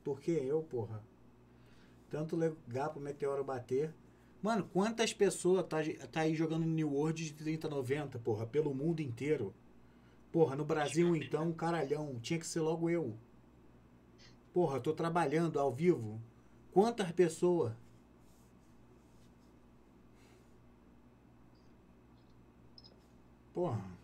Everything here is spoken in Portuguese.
Porque eu, porra. Tanto lugar pro meteoro bater. Mano, quantas pessoas tá aí jogando New World de 3090, porra, pelo mundo inteiro? Porra, no Brasil então, caralhão, tinha que ser logo eu. Porra, tô trabalhando ao vivo. Quantas pessoas? Porra.